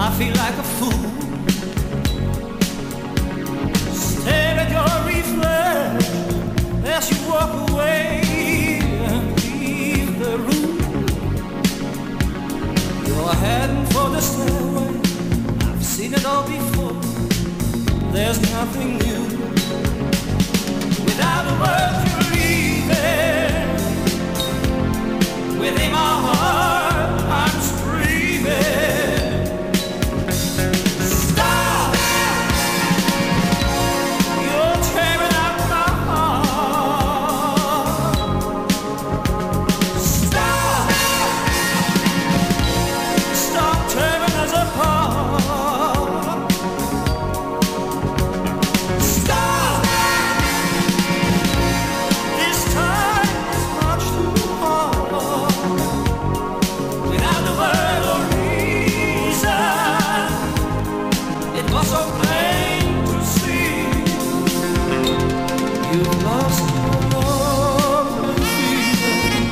I feel like a fool. Stare at your reflection as you walk away and leave the room. You're heading for the stairway. I've seen it all before. There's nothing new. Without a word you're leaving. Within my heart I'm screaming. Stop! You're tearing up my heart. Stop! Stop tearing us apart. Stop! This time is much too hard. Without a word or reason, it was so plain to see. You've lost your love and feeling.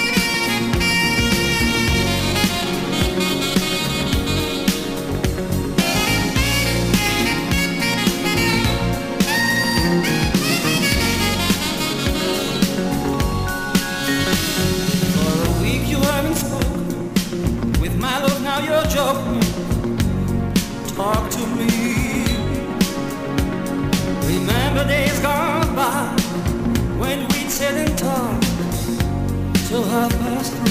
For a week you haven't spoken. With my love now you're joking. Talk to me. Remember days gone by when we'd sit and talk till 3:30.